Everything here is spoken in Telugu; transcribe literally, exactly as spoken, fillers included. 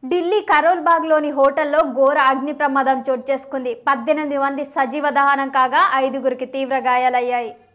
ఢిల్లీ కరోల్ బాగ్లోని హోటల్లో ఘోర అగ్ని ప్రమాదం చోటు చేసుకుంది. పద్దెనిమిది మంది సజీవ దహనం కాగా ఐదుగురికి తీవ్ర గాయాలయ్యాయి.